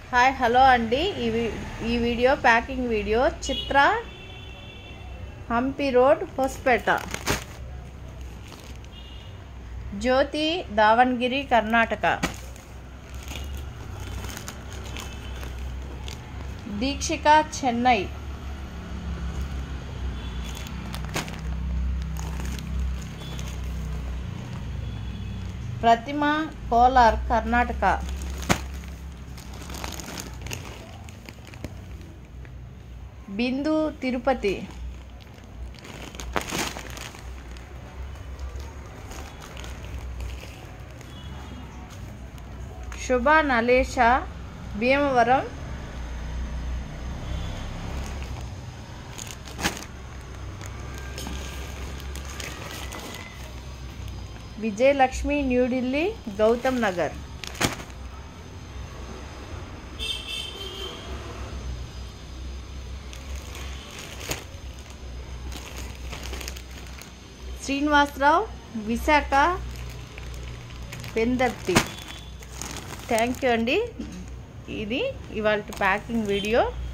Hi hello అండి. ఈ video packing video. Chitra, Hampi road, Hospet. Jyothi, Davanagere, Karnataka. Deekshika, Chennai. Pratima, Kolar, Karnataka. Bindu, Tirupati. Shubha, Nalesha, Bhimavaram. Vijayalakshmi, New Delhi, Gautam Nagar. Srinivasarao, Visakha, Pendurthi. Thank you అండి. ఇది ఇవాళ ప్యాకింగ్ వీడియో.